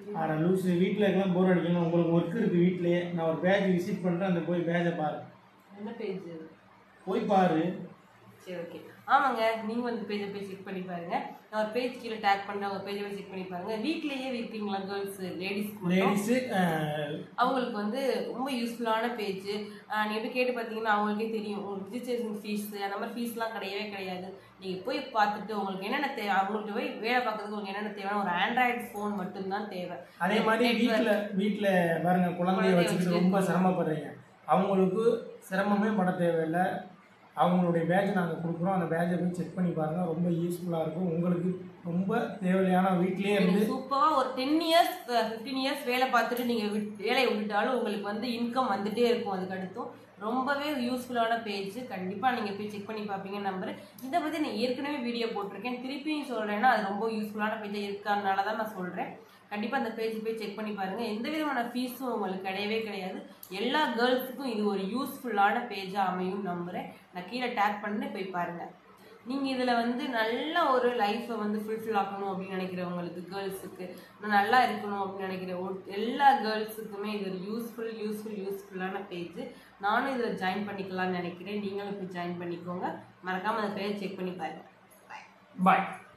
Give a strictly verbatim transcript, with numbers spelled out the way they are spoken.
ஆனா லூஸ் வீட்டில் இருக்கலாம் போர் அடிக்கலாம், உங்களுக்கு ஒர்க் இருக்குது வீட்லேயே, நான் ஒரு பேஜ் விசிட் பண்ணுறேன், அந்த போய் பேஜை பாரு. என்ன பேஜ்? போய் பாரு. சரி ஓகே. ஆமாங்க, நீங்கள் வந்து பேஜை போய் செக் பண்ணி பாருங்கள். நான் ஒரு பேஜ் கீழே டேக் பண்ணுறேன், அவங்க பேஜை போய் செக் பண்ணி பாருங்கள். வீட்லேயே இருக்கீங்களா கேர்ள்ஸு, லேடிஸ் லேடிஸு அவங்களுக்கு வந்து ரொம்ப யூஸ்ஃபுல்லான பேஜ். நீங்கள் போய் கேட்டு பார்த்தீங்கன்னா அவங்களுக்கே தெரியும். உங்களுக்கு ரிஜிஸ்ட்ரேஷன் ஃபீஸு அந்த மாதிரி ஃபீஸ்லாம் கிடையவே கிடையாது. நீங்கள் போய் பார்த்துட்டு உங்களுக்கு என்னென்ன தேவை, அவங்களுக்கு போய் வேலை பார்க்கறதுக்கு உங்களுக்கு என்னென்ன தேவைன்னா ஒரு ஆண்ட்ராய்டு ஃபோன் மட்டும்தான் தேவை. அதே மாதிரி வீட்டில் வீட்டில் பாருங்க, குழந்தைய வச்சுக்கிட்டு ரொம்ப சிரமப்படுறீங்க, அவங்களுக்கு சிரமமே பட தேவையில்லை. அவங்களுடைய பேஜை நாங்கள் கொடுக்குறோம், அந்த பேஜை போய் செக் பண்ணி பாருங்கள், ரொம்ப யூஸ்ஃபுல்லாக இருக்கும். உங்களுக்கு ரொம்ப தேவையான வீட்லேயே இருந்து சூப்பராக ஒரு டென் இயர்ஸ் ஃபிஃப்டீன் இயர்ஸ் வேலை பார்த்துட்டு நீங்கள் விட் வேலையை விட்டுட்டாலும் உங்களுக்கு வந்து இன்கம் வந்துகிட்டே இருக்கும். அதுக்கு அடுத்தும் ரொம்பவே யூஸ்ஃபுல்லான பேஜ். கண்டிப்பாக நீங்கள் போய் செக் பண்ணி பார்ப்பீங்க நம்பர். இதை பற்றி நான் ஏற்கனவே வீடியோ போட்டிருக்கேன், திருப்பியும் சொல்கிறேன்னா அது ரொம்ப யூஸ்ஃபுல்லான பேஜாக இருக்கிறதுனால தான் நான் சொல்கிறேன். கண்டிப்பாக அந்த பேஜ் போய் செக் பண்ணி பாருங்கள். எந்த விதமான ஃபீஸும் உங்களுக்கு கிடையவே கிடையாது. எல்லா கேர்ள்ஸுக்கும் இது ஒரு யூஸ்ஃபுல்லான பேஜாக அமையும் நம்புகிறேன். நான் கீழே டேக் பண்ணி போய் பாருங்கள். நீங்கள் இதில் வந்து நல்ல ஒரு லைஃப்பை வந்து ஃபுல்ஃபில் ஆக்கணும் அப்படின்னு நினைக்கிறவங்களுக்கு, கேர்ள்ஸுக்கு நல்லா இருக்கணும் அப்படின்னு நினைக்கிற எல்லா கேர்ள்ஸுக்குமே இது ஒரு யூஸ்ஃபுல் யூஸ்ஃபுல் யூஸ்ஃபுல்லான பேஜ். நானும் இதில் ஜாயின் பண்ணிக்கலாம்னு நினைக்கிறேன். நீங்களும் இப்போ ஜாயின் பண்ணிக்கோங்க. மறக்காமல் அந்த பேஜ் செக் பண்ணி பாருங்கள். பாய்.